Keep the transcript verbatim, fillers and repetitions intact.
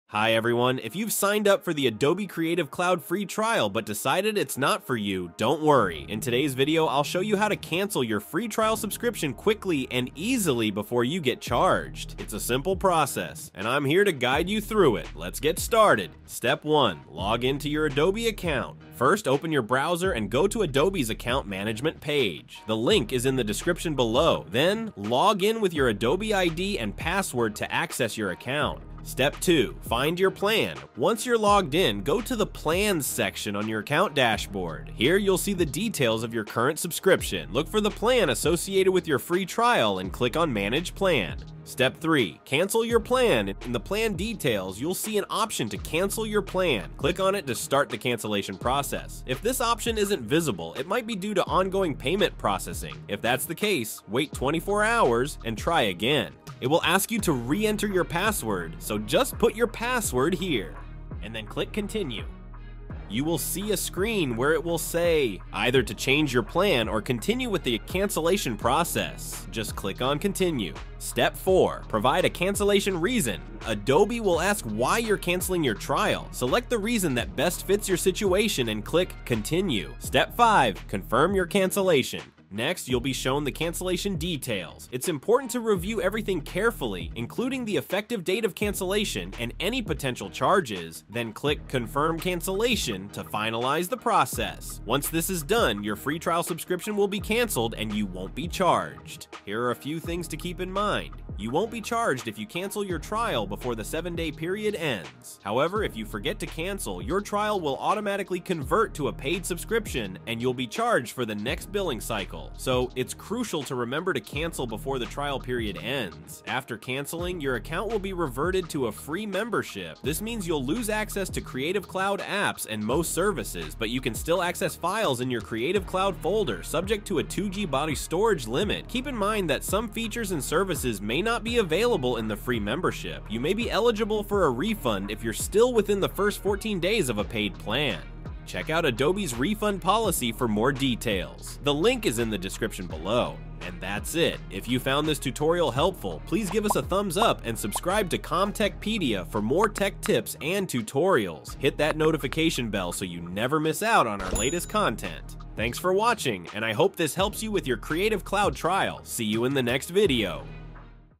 Hi everyone, if you've signed up for the Adobe Creative Cloud free trial but decided it's not for you, don't worry. In today's video, I'll show you how to cancel your free trial subscription quickly and easily before you get charged. It's a simple process, and I'm here to guide you through it. Let's get started. Step one, log into your Adobe account. First, open your browser and go to Adobe's account management page. The link is in the description below. Then, log in with your Adobe I D and password to access your account. Step two, find your plan. Once you're logged in, go to the Plans section on your account dashboard. Here you'll see the details of your current subscription. Look for the plan associated with your free trial and click on Manage Plan. Step three, cancel your plan. In the plan details, you'll see an option to cancel your plan. Click on it to start the cancellation process. If this option isn't visible, it might be due to ongoing payment processing. If that's the case, wait twenty-four hours and try again. It will ask you to re-enter your password, so just put your password here, and then click Continue. You will see a screen where it will say either to change your plan or continue with the cancellation process. Just click on Continue. Step four, provide a cancellation reason. Adobe will ask why you're canceling your trial. Select the reason that best fits your situation and click Continue. Step five, confirm your cancellation. Next, you'll be shown the cancellation details. It's important to review everything carefully, including the effective date of cancellation and any potential charges, then click Confirm Cancellation to finalize the process. Once this is done, your free trial subscription will be canceled and you won't be charged. Here are a few things to keep in mind. You won't be charged if you cancel your trial before the seven day period ends. However, if you forget to cancel, your trial will automatically convert to a paid subscription and you'll be charged for the next billing cycle. So it's crucial to remember to cancel before the trial period ends. After canceling, your account will be reverted to a free membership. This means you'll lose access to Creative Cloud apps and most services, but you can still access files in your Creative Cloud folder, subject to a two G body storage limit. Keep in mind that some features and services may not be available in the free membership. You may be eligible for a refund if you're still within the first fourteen days of a paid plan. Check out Adobe's refund policy for more details. The link is in the description below. And that's it. If you found this tutorial helpful, please give us a thumbs up and subscribe to ComTechPedia for more tech tips and tutorials. Hit that notification bell so you never miss out on our latest content. Thanks for watching, and I hope this helps you with your Creative Cloud trial. See you in the next video.